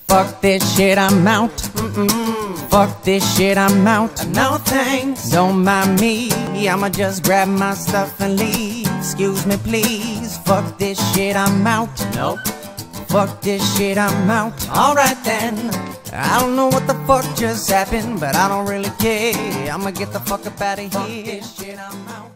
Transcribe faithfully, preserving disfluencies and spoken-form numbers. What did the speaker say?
Fuck this shit, I'm out. Mm-mm. Fuck this shit, I'm out. No thanks. Don't mind me, I'ma just grab my stuff and leave. Excuse me please. Fuck this shit, I'm out. Nope. Fuck this shit, I'm out. Alright then. I don't know what the fuck just happened, but I don't really care. I'ma get the fuck up out of here. Fuck this shit, I'm out.